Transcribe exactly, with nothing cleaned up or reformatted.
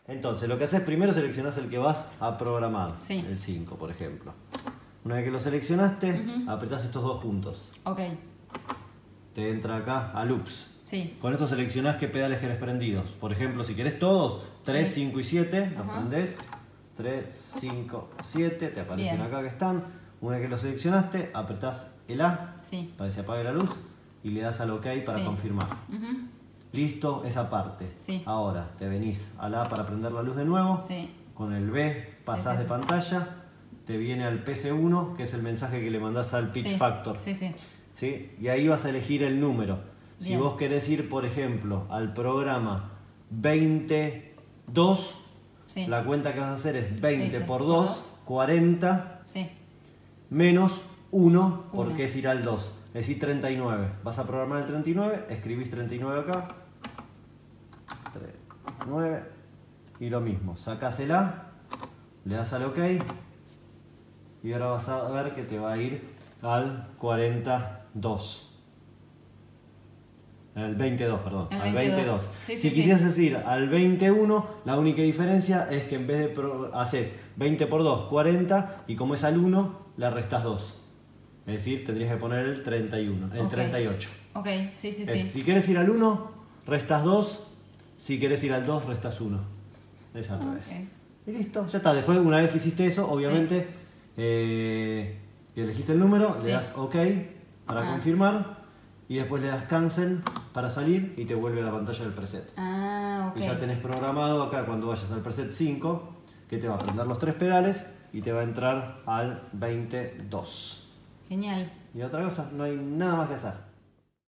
Entonces, lo que haces primero, seleccionás el que vas a programar. Sí. El cinco, por ejemplo. Una vez que lo seleccionaste, Uh-huh. apretás estos dos juntos. Ok. Te entra acá a loops. Sí. Con esto seleccionás qué pedales querés prendidos. Por ejemplo, si querés todos, tres, Sí. cinco y siete, los Ajá. prendés. tres, cinco, siete, te aparecen Bien. acá que están. Una vez que lo seleccionaste, apretás el A Sí. para que se apague la luz y le das al OK para Sí. confirmar. Uh-huh. Listo, esa parte. Sí. Ahora te venís al A para prender la luz de nuevo. Sí. Con el B pasás Sí, sí, de sí. pantalla. Te viene al P C uno, que es el mensaje que le mandás al Pitch Sí. Factor. Sí, sí. ¿Sí? Y ahí vas a elegir el número. Si Bien. vos querés ir, por ejemplo, al programa veintidós, Sí. la cuenta que vas a hacer es veinte Sí, por por dos, dos. cuarenta, Sí. menos uno, porque Uno. es ir al dos. Es decir, treinta y nueve. Vas a programar el treinta y nueve, escribís treinta y nueve acá. treinta y nueve. Y lo mismo, sacás el A, le das al OK. Y ahora vas a ver que te va a ir al cuarenta y dos. Al veintidós, perdón. El al veintidós. veintidós. Sí, si sí, quisieras sí. ir al veintiuno, la única diferencia es que en vez de pro, haces veinte por dos, cuarenta, y como es al uno, le restas dos. Es decir, tendrías que poner el treinta y uno, el Ok. treinta y ocho. Ok, sí, sí, Es, sí. si quieres ir al uno, restas dos. Si quieres ir al dos, restas uno. Es al revés. Ok. Y listo, ya está. Después, una vez que hiciste eso, obviamente, Sí. eh, que elegiste el número, Sí. le das OK para Ah. confirmar. Y después le das Cancel para salir y te vuelve a la pantalla del preset. Ah, ok. Y ya tenés programado acá cuando vayas al preset cinco, que te va a prender los tres pedales y te va a entrar al veintidós. Genial. Y otra cosa, no hay nada más que hacer.